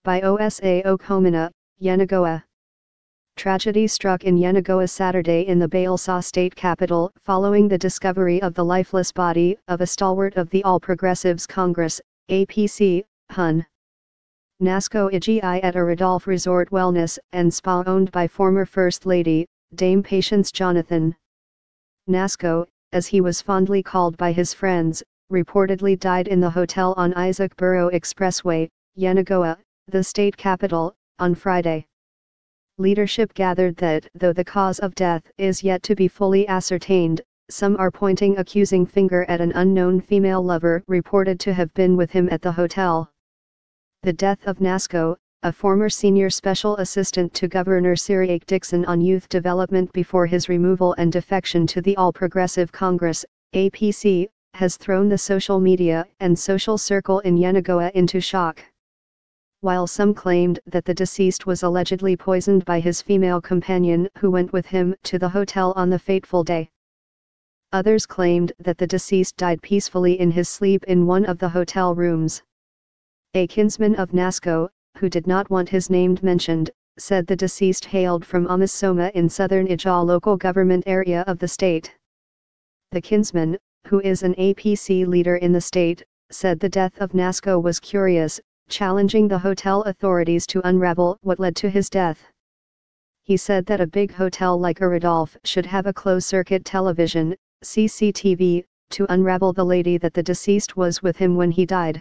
by Osa Okomina, Yenagoa. Tragedy struck in Yenagoa Saturday in the Bayelsa state capital following the discovery of the lifeless body of a stalwart of the All Progressives Congress, APC, Hun. Nasco Iji at a Rodolph Resort Wellness and Spa owned by former First Lady, Dame Patience Jonathan. Nasco, as he was fondly called by his friends, reportedly died in the hotel on Isaac Burrow Expressway, Yenagoa, the state capital, on Friday. Leadership gathered that, though the cause of death is yet to be fully ascertained, some are pointing accusing finger at an unknown female lover reported to have been with him at the hotel. The death of Nasco, a former senior special assistant to Governor Cyriaque Dixon on youth development before his removal and defection to the All Progressive Congress, APC, has thrown the social media and social circle in Yenagoa into shock. While some claimed that the deceased was allegedly poisoned by his female companion who went with him to the hotel on the fateful day. Others claimed that the deceased died peacefully in his sleep in one of the hotel rooms. A kinsman of Nasco, who did not want his name mentioned, said the deceased hailed from Amisoma in southern Ijah local government area of the state. The kinsman, who is an APC leader in the state, said the death of Nasco was curious, challenging the hotel authorities to unravel what led to his death. He said that a big hotel like a Rodolph should have a closed-circuit television, CCTV, to unravel the lady that the deceased was with him when he died.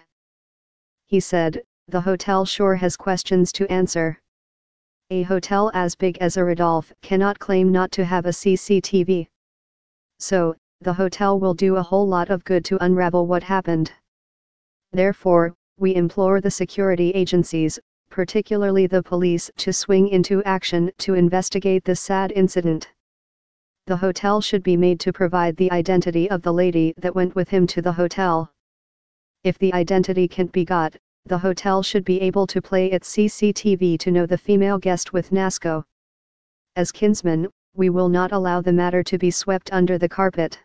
He said, "The hotel sure has questions to answer. A hotel as big as a Rodolph cannot claim not to have a CCTV. So, the hotel will do a whole lot of good to unravel what happened. Therefore, we implore the security agencies, particularly the police, to swing into action to investigate this sad incident. The hotel should be made to provide the identity of the lady that went with him to the hotel. If the identity can't be got, the hotel should be able to play its CCTV to know the female guest with Nasco. As kinsmen, we will not allow the matter to be swept under the carpet.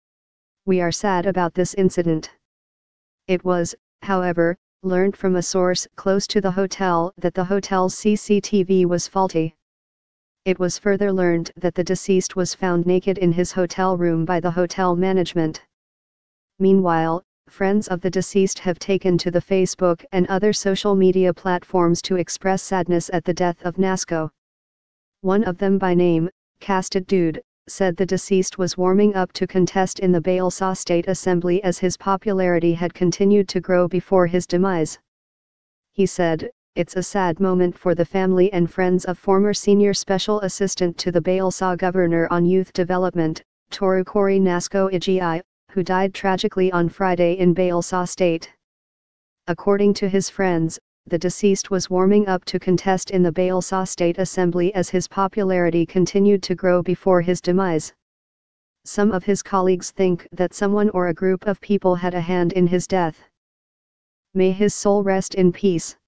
We are sad about this incident." It was, however, learned from a source close to the hotel that the hotel's CCTV was faulty. It was further learned that the deceased was found naked in his hotel room by the hotel management. Meanwhile, friends of the deceased have taken to the Facebook and other social media platforms to express sadness at the death of Nasco. One of them, by name, Casted Dude, said the deceased was warming up to contest in the Bayelsa State Assembly as his popularity had continued to grow before his demise. He said, "It's a sad moment for the family and friends of former senior special assistant to the Bayelsa governor on youth development, Torukori Nasco Iji, who died tragically on Friday in Bayelsa State." According to his friends, the deceased was warming up to contest in the Bayelsa State Assembly as his popularity continued to grow before his demise. Some of his colleagues think that someone or a group of people had a hand in his death. May his soul rest in peace.